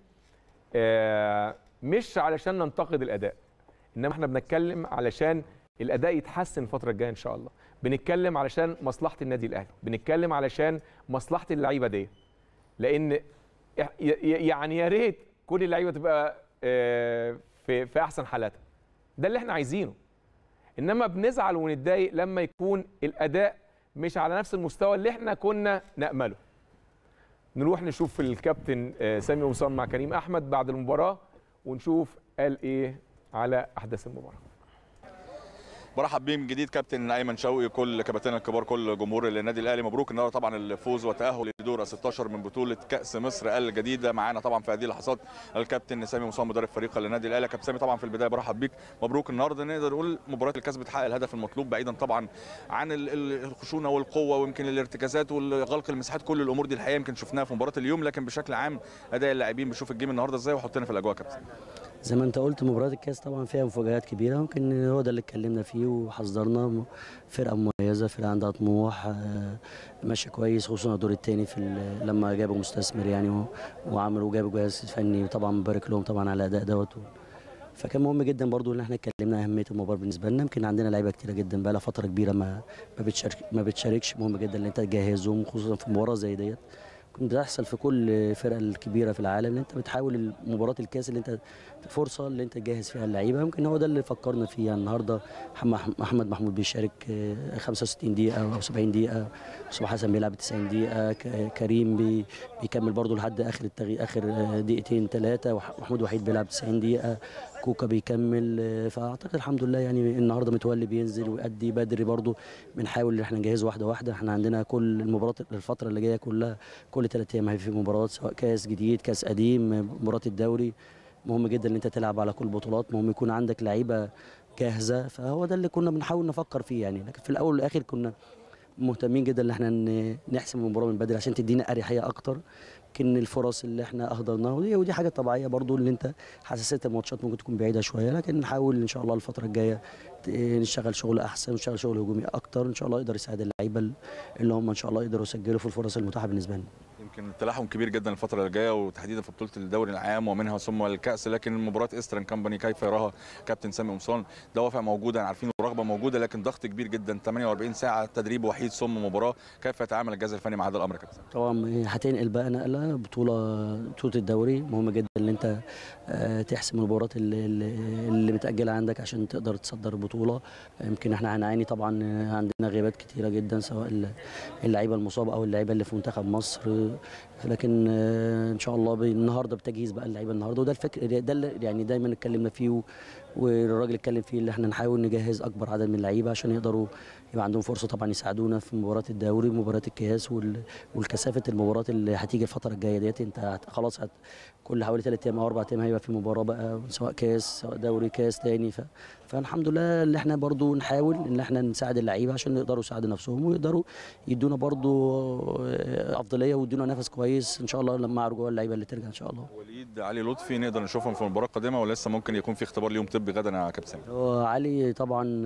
مش علشان ننتقد الاداء، انما احنا بنتكلم علشان الاداء يتحسن الفتره الجايه ان شاء الله. بنتكلم علشان مصلحه النادي الاهلي، بنتكلم علشان مصلحه اللعيبه دي، لان يعني يا ريت كل اللعيبه تبقى في احسن حالاتها، ده اللي احنا عايزينه. انما بنزعل ونتضايق لما يكون الاداء مش على نفس المستوى اللي احنا كنا نأمله. نروح نشوف الكابتن سامي قمصان مع كريم احمد بعد المباراه ونشوف قال ايه على احداث المباراه. برحب بيه من جديد كابتن ايمن شوقي، كل كباتننا الكبار، كل جمهور النادي الاهلي. مبروك النهارده طبعا الفوز وتاهل لدور 16 من بطوله كاس مصر الجديده. معانا طبعا في هذه اللحظات الكابتن سامي قمصان مدرب فريق النادي الاهلي. كابتن سامي طبعا في البدايه برحب بيك، مبروك النهارده. نقدر نقول مباراه الكاس بتحقق الهدف المطلوب بعيدا طبعا عن الخشونه والقوه ويمكن الارتكازات والغلق المساحات، كل الامور دي الحقيقه يمكن شفناها في مباراه اليوم، لكن بشكل عام اداء اللاعبين. بشوف الجيم النهارده ازاي وحطينا في الاجواء كابتن. زي ما انت قلت مباراه الكاس طبعا فيها مفاجآت كبيره، ممكن هو ده اللي اتكلمنا فيه وحذرنا. فرقه مميزه، فرقه عندها طموح، ماشيه كويس، خصوصا الدور الثاني لما جابوا مستثمر يعني وعملوا جابوا جهاز فني، طبعا مبارك لهم طبعا على الاداء دوت. فكان مهم جدا برضو ان احنا اتكلمنا اهميه المباراه بالنسبه لنا. يمكن عندنا لعيبه كتيره جدا بقى لها فتره كبيره ما بتشاركش، مهم جدا ان انت تجهزهم خصوصا في مباراه زي ديت. كنت بتحصل في كل الفرق الكبيره في العالم ان انت بتحاول مباراه الكاس اللي انت فرصه اللي انت تجهز فيها اللعيبه. يمكن هو ده اللي فكرنا فيه يعني. النهارده محمد محمود بيشارك 65 دقيقه او 70 دقيقه، مصطفى حسن بيلعب 90 دقيقه، كريم بيكمل برضه لحد اخر اخر دقيقتين ثلاثه، ومحمود وحيد بيلعب 90 دقيقه، كوكا بيكمل. فاعتقد الحمد لله يعني النهارده متولي بينزل ويأدي بدري برضه. بنحاول ان احنا نجهز واحده واحده. احنا عندنا كل المباريات الفتره اللي جايه كلها كل 3 ايام في مباراه، سواء كاس جديد كاس قديم مباراه الدوري. مهم جدا ان انت تلعب على كل البطولات، مهم يكون عندك لعيبه جاهزه. فهو ده اللي كنا بنحاول نفكر فيه يعني. لكن في الاول والاخر كنا مهتمين جدا ان احنا نحسم المباراه من بدري عشان تدينا اريحيه اكتر. يمكن الفرص اللي احنا اهدرناها ودي حاجه طبيعيه برضو، اللي انت حساسيه الماتشات ممكن تكون بعيده شويه، لكن نحاول ان شاء الله الفتره الجايه نشتغل شغل احسن ونشتغل شغل هجومي اكتر ان شاء الله يقدر يساعد اللعيبه اللي هم ان شاء الله يقدروا يسجلوا في الفرص المتاحه بالنسبه لنا. يمكن التلاحم كبير جدا الفتره اللي جايه وتحديدا في بطوله الدوري العام ومنها ثم الكاس، لكن مباراه ايسترن كامباني كيف يراها كابتن سامي قمصان؟ دوافع موجوده عارفين ورغبه موجوده، لكن ضغط كبير جدا، 48 ساعه تدريب وحيد ثم مباراه، كيف يتعامل الجهاز الفني مع هذا الامر يا كابتن؟ طبعا هتنقل بقى نقله بطوله الدوري، مهم جدا ان انت تحسم المباريات اللي متاجله عندك عشان تقدر تصدر البطوله. يمكن احنا هنعاني طبعا، عندنا غيابات كتيره جدا سواء اللعيبه المصابه او اللعيبه اللي في منتخب مصر، لكن ان شاء الله النهارده بتجهيز بقى اللعيبه النهارده، وده الفكر ده اللي يعني دايما اتكلمنا فيه والراجل اتكلم فيه، اللي احنا نحاول نجهز اكبر عدد من اللعيبه عشان يقدروا يبقى عندهم فرصه طبعا يساعدونا في مباراه الدوري ومباراه الكاس والكثافه المباريات اللي هتيجي الفتره الجايه ديت. انت خلاص كل حوالي 3 ايام او 4 ايام هيبقى في مباراه بقى، سواء كاس سواء دوري كاس تاني. فالحمد لله اللي احنا برضو نحاول ان احنا نساعد اللعيبه عشان يقدروا يساعدوا نفسهم ويقدروا يدونا برضو افضليه ويدونا نفس كويس ان شاء الله لما رجوع اللعيبه اللي ترجع ان شاء الله. وليد علي لطفي نقدر نشوفهم في المباراه القادمه ولا لسه ممكن يكون في اختبار ليهم طبي غدا يا كابتن؟ هو علي طبعا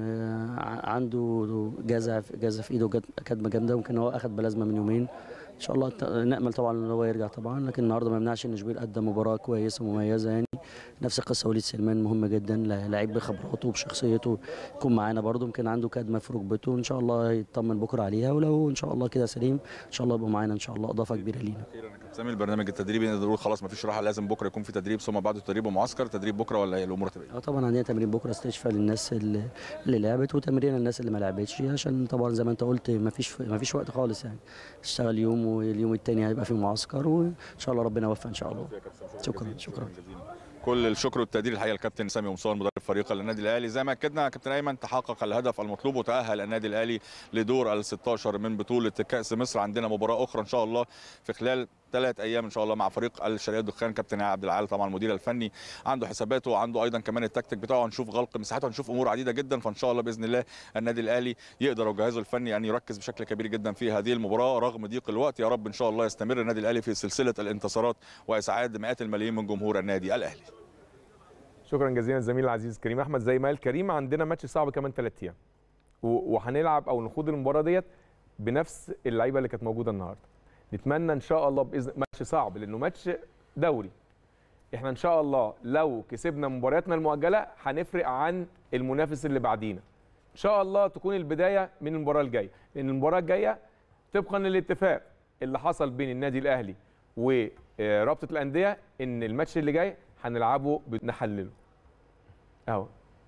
عنده جزع في ايده كدمه جامده، ممكن هو اخذ بلازمه من يومين. ان شاء الله نامل طبعا ان هو يرجع طبعا، لكن النهارده ما يمنعش ان شوبير قدم مباراه كويسه ومميزه يعني. نفس القصه وليد سليمان مهم جدا، لعيب بخبراته وبشخصيته يكون معانا برده، يمكن عنده كدمه في ركبته ان شاء الله يطمن بكره عليها، ولو ان شاء الله كده سليم ان شاء الله يبقى معانا ان شاء الله اضافه كبيره لينا. سامي البرنامج التدريبي نقدر نقول خلاص ما فيش راحه، لازم بكره يكون في تدريب ثم بعده تدريب ومعسكر، تدريب بكره ولا الامور تبقى؟ طبعا عندنا تمرين بكره استشفاء للناس اللي لعبت وتمرين للناس اللي ما لعبتش، عشان طبعا زي ما انت قلت ما فيش وقت خالص يعني. اشتغل يوم واليوم الثاني هيبقى في معسكر وان شاء الله ربنا يوفق ان شاء الله. شكرا. كل الشكر والتقدير الحقيقه الكابتن سامي قمصان مدرب فريق النادي الاهلي. زي ما اكدنا كابتن ايمن تحقق الهدف المطلوب وتاهل النادي الاهلي لدور ال 16 من بطوله كاس مصر. عندنا مباراه اخرى ان شاء الله في خلال 3 ايام ان شاء الله مع فريق الشرقيه الدخان. كابتن عبد العال طبعا المدير الفني عنده حساباته وعنده ايضا كمان التكتيك بتاعه، هنشوف غلق مساحاته، هنشوف امور عديده جدا. فان شاء الله باذن الله النادي الاهلي يقدر وجهازه الفني ان يركز بشكل كبير جدا في هذه المباراه رغم ضيق الوقت. يا رب ان شاء الله يستمر النادي الاهلي في سلسله الانتصارات واسعاد مئات الملايين من جمهور النادي الاهلي. شكرا جزيلا الزميل العزيز كريم احمد. زي ما قال كريم عندنا ماتش صعب كمان 3 ايام وهنلعب او نخوض المباراه ديت بنفس اللعيبه اللي كانت موجوده النهارده. نتمنى ان شاء الله باذن ماتش صعب لانه ماتش دوري. احنا ان شاء الله لو كسبنا مبارياتنا المؤجله هنفرق عن المنافس اللي بعدينا. ان شاء الله تكون البدايه من المباراه الجايه، لان المباراه الجايه طبقا للاتفاق اللي حصل بين النادي الاهلي ورابطه الانديه ان الماتش اللي جاي هنلعبه بنحلله. اهو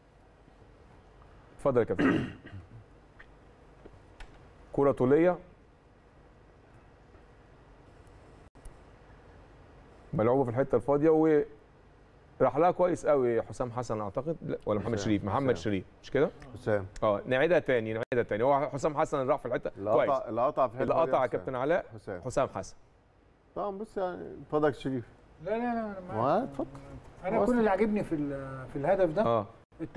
اتفضل يا كابتن. كرة طولية ملعوبة في الحتة الفاضية وراح لها كويس قوي حسام حسن اعتقد، ولا محمد شريف؟ محمد شريف مش كده؟ حسام. نعيدها تاني هو حسام حسن راح في الحته كويس. اللي قطع في الحته اللي قطع كابتن علاء حسام حسن. طبعا بص يعني اتفضل شريف. لا ما اتفضل. انا كل اللي عاجبني في الهدف ده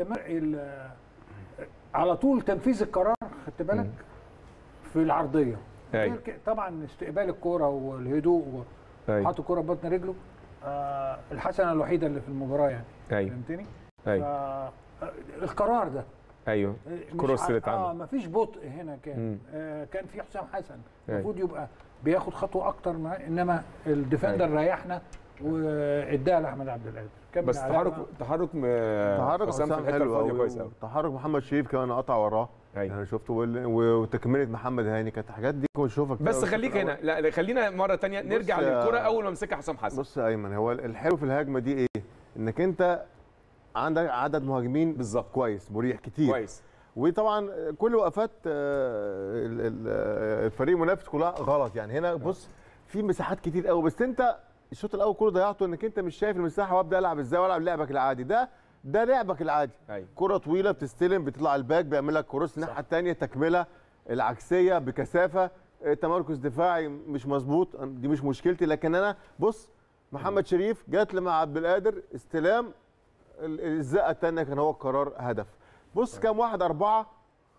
على طول تنفيذ القرار، خدت بالك في العرضيه. طبعا استقبال الكوره والهدوء وحط الكوره ببطن رجله الحسنه الوحيده اللي في المباراه يعني. ايوه فهمتني؟ ايوه القرار ده ايوه الكروس اللي اتعمل مفيش بطء هنا كان. كان في حسام حسن المفروض يبقى بياخد خطوه اكتر انما الديفندر ريحنا واداها لاحمد عبد القادر. بس تحرك حسام في الحته الفاضيه كويس قوي. تحرك محمد شريف كمان قطع وراه. أيوة. يعني شفته وتكمله محمد هاني كانت حاجات دي كنت بشوفها. بس خليك هنا، لا خلينا مره ثانيه نرجع للكره اول ما مسكها حسام حسن. بص يا ايمن، هو الحلو في الهجمه دي ايه؟ انك انت عندك عدد مهاجمين بالظبط كويس مريح كتير كويس، وطبعا كل وقفات الفريق المنافس كلها غلط. يعني هنا بص في مساحات كتير قوي، بس انت الشوط الاول كله ضيعته انك انت مش شايف المساحه وابدا العب ازاي والعب لعبك العادي. ده لعبك العادي. أيوة. كره طويله بتستلم بتطلع الباك بيعمل لك كروس الناحيه الثانيه تكمله العكسيه بكثافه، تمركز دفاعي مش مظبوط، دي مش مشكلتي. لكن انا بص محمد شريف جات لي مع عبد القادر استلام الزقه الثانيه كان هو القرار هدف. بص كام واحد؟ أربعة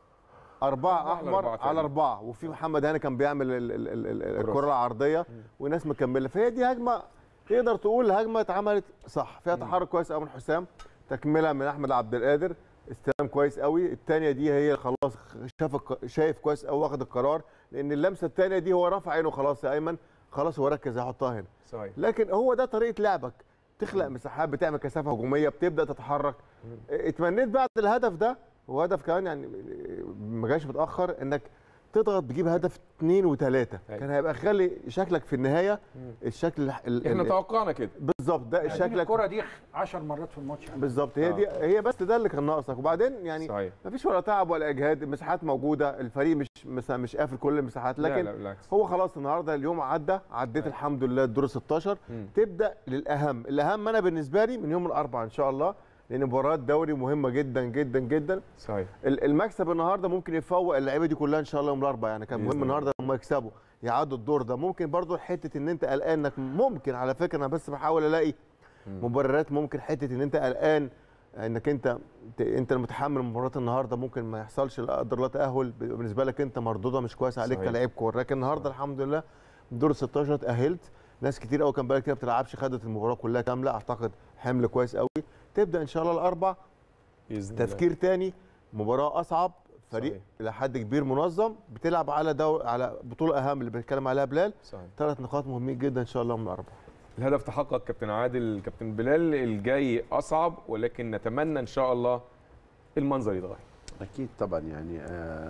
أحمر على 4 وفي محمد هاني كان بيعمل الكرة العرضية وناس مكملة. فهي دي هجمة تقدر تقول هجمة اتعملت صح، فيها تحرك كويس قوي من حسام، تكملة من أحمد عبد القادر، استلام كويس قوي. الثانية دي هي خلاص شايف كويس قوي واخد القرار، لأن اللمسة الثانية دي هو رفع عينه خلاص يا أيمن، خلاص هو ركز هيحطها هنا. صحيح. لكن هو ده طريقة لعبك، تخلق مساحات، بتعمل كثافة هجومية، بتبدأ تتحرك. اتمنيت بعد الهدف ده وهدف كمان يعني ما جاش متاخر انك تضغط تجيب هدف 2 و3 كان هيبقى خلي شكلك في النهايه الشكل احنا توقعنا كده بالظبط. ده يعني شكلك الكره دي 10 مرات في الماتش يعني. بالظبط. هي دي هي بس ده اللي كان ناقصك. وبعدين يعني مفيش ولا تعب ولا اجهاد، المساحات موجوده، الفريق مش قافل كل المساحات. لكن لا هو خلاص النهارده اليوم عديت الحمد لله الدور 16. تبدا الاهم انا بالنسبه لي من يوم الاربعاء ان شاء الله، لان مباراه دوري مهمه جدا جدا جدا. صحيح. المكسب النهارده ممكن يفوق اللعيبه دي كلها ان شاء الله يوم الاربعاء. يعني كان مهم النهارده هم يكسبوا يعدوا الدور ده. ممكن برضو حته ان انت قلقان انك ممكن، على فكره انا بس بحاول الاقي مبررات، ممكن حته ان انت قلقان انك انت المتحمل مباراه النهارده ممكن ما يحصلش لا قدر الله تاهل، بالنسبه لك انت مردوده مش كويس عليك كلاعب كوره. لكن النهارده الحمد لله دور 16 اتاهلت. ناس كتير قوي كان بالك كده ما بتلعبش، خدت المباراه كلها كامله، اعتقد حمل كويس قوي. تبدا ان شاء الله الاربع تفكير تاني، مباراه اصعب، فريق الى حد كبير منظم، بتلعب على على بطوله اهم اللي بنتكلم عليها بلال. 3 نقاط مهمين جدا ان شاء الله من الاربع. الهدف تحقق كابتن عادل. كابتن بلال الجاي اصعب، ولكن نتمنى ان شاء الله المنظر يتغير. اكيد طبعا يعني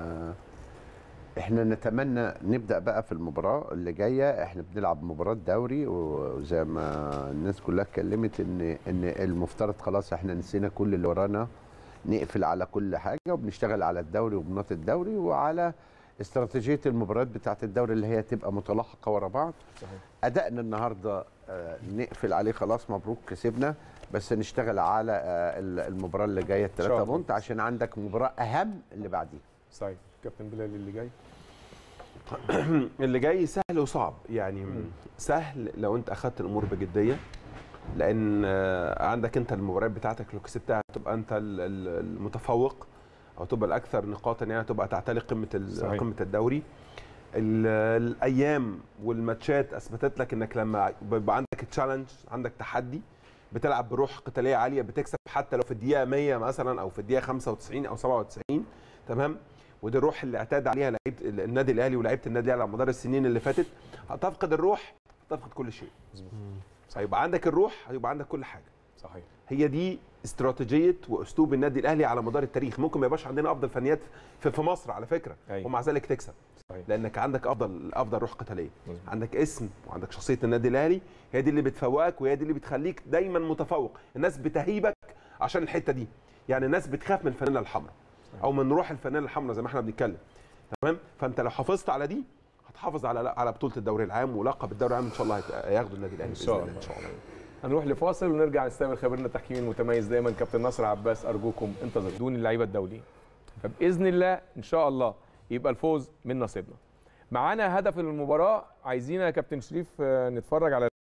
احنا نتمنى نبدا بقى في المباراه اللي جايه. احنا بنلعب مباراه دوري، وزي ما الناس كلها اتكلمت ان المفترض خلاص احنا نسينا كل اللي ورانا، نقفل على كل حاجه وبنشتغل على الدوري وبنات الدوري وعلى استراتيجيه المباريات بتاعه الدوري اللي هي تبقى متلاحقه ورا بعض. صحيح. ادائنا النهارده نقفل عليه خلاص، مبروك كسبنا، بس نشتغل على المباراه اللي جايه 3 بونت عشان عندك مباراه اهم اللي بعديها. صحيح. كابتن بلال اللي جاي اللي جاي سهل وصعب. يعني سهل لو انت اخذت الامور بجديه، لان عندك انت المباريات بتاعتك لو كسبتها تبقى انت المتفوق او تبقى الاكثر نقاطا، يعني تبقى تعتلي قمه الدوري. الايام والماتشات اثبتت لك انك لما بيبقى عندك تشالنج، عندك تحدي، بتلعب بروح قتاليه عاليه، بتكسب حتى لو في الدقيقه 100 مثلا او في الدقيقه 95 او 97. تمام. ودي الروح اللي اعتاد عليها لعيبه النادي الاهلي ولاعيبه النادي الاهلي على مدار السنين اللي فاتت. هتفقد الروح هتفقد كل شيء. مظبوط. هيبقى عندك الروح هيبقى عندك كل حاجه. صحيح. هي دي استراتيجيه واسلوب النادي الاهلي على مدار التاريخ. ممكن ما يبقاش عندنا افضل فنيات في مصر على فكره. أيوة. ومع ذلك تكسب. صحيح. لانك عندك افضل روح قتاليه. عندك اسم وعندك شخصيه النادي الاهلي، هي دي اللي بتفوقك وهي دي اللي بتخليك دايما متفوق. الناس بتهيبك عشان الحته دي. يعني الناس بتخاف من الفانيلا الحمراء او من روح الفانيلا الحمراء زي ما احنا بنتكلم. تمام. فانت لو حافظت على دي هتحافظ على بطوله الدوري العام ولقب الدوري العام ان شاء الله هياخدوا النادي الاهلي ان شاء الله. هنروح لفاصل ونرجع نستقبل خبيرنا التحكيمي المتميز دايما كابتن ناصر عباس. ارجوكم انتظروا دون اللعيبه الدوليين، فباذن الله ان شاء الله يبقى الفوز من نصيبنا. معانا هدف المباراه، عايزين يا كابتن شريف نتفرج على